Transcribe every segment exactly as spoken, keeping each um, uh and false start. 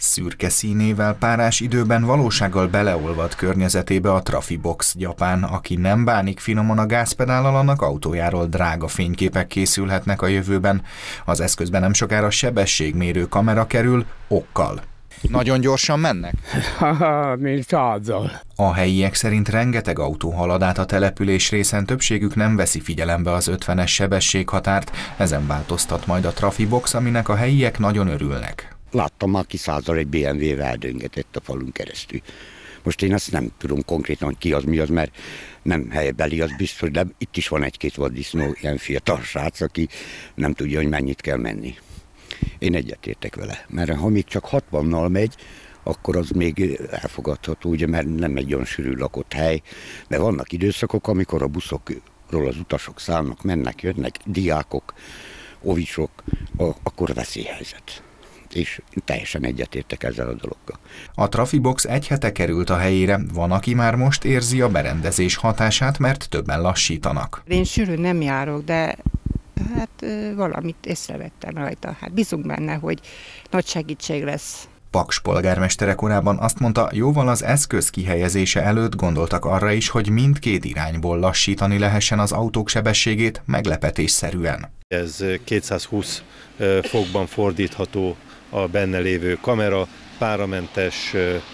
Szürke színével párás időben valósággal beleolvad környezetébe a Trafibox gyapán. Aki nem bánik finoman a gázpedállal, annak autójáról drága fényképek készülhetnek a jövőben. Az eszközben nem sokára sebességmérő kamera kerül, okkal. Nagyon gyorsan mennek? Haha, mint százzal. A helyiek szerint rengeteg autó halad át a település részen, többségük nem veszi figyelembe az ötvenes sebességhatárt, ezen változtat majd a Trafibox, aminek a helyiek nagyon örülnek. Láttam, aki százal egy bé em vé-vel eldöngetett a falun keresztül. Most én azt nem tudom konkrétan, hogy ki az, mi az, mert nem helybeli, az biztos, de itt is van egy-két vaddisznó, ilyen fiatal srác, aki nem tudja, hogy mennyit kell menni. Én egyetértek vele, mert ha még csak hatvannal megy, akkor az még elfogadható, ugye, mert nem egy olyan sűrű lakott hely, de vannak időszakok, amikor a buszokról az utasok szállnak, mennek, jönnek, diákok, ovisok, akkor veszélyhelyzet. És teljesen egyetértek ezzel a dologgal. A Trafibox egy hete került a helyére, van, aki már most érzi a berendezés hatását, mert többen lassítanak. Én sűrűn nem járok, de hát valamit észrevettem rajta. Hát bízunk benne, hogy nagy segítség lesz. Paks polgármestere korábban azt mondta, jóval az eszköz kihelyezése előtt gondoltak arra is, hogy mindkét irányból lassítani lehessen az autók sebességét meglepetésszerűen. Ez kétszázhúsz fokban fordítható a benne lévő kamera, páramentes,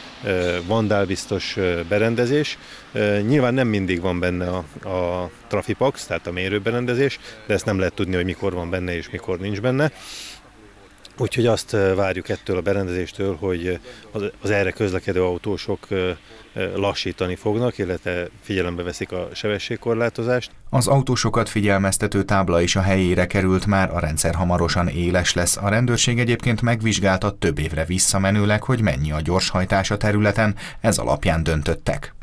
vandálbiztos berendezés. Nyilván nem mindig van benne a, a Trafibox, tehát a mérőberendezés, de ezt nem lehet tudni, hogy mikor van benne és mikor nincs benne. Úgyhogy azt várjuk ettől a berendezéstől, hogy az erre közlekedő autósok lassítani fognak, illetve figyelembe veszik a sebességkorlátozást. Az autósokat figyelmeztető tábla is a helyére került már, a rendszer hamarosan éles lesz. A rendőrség egyébként megvizsgálta több évre visszamenőleg, hogy mennyi a gyorshajtás a területen, ez alapján döntöttek.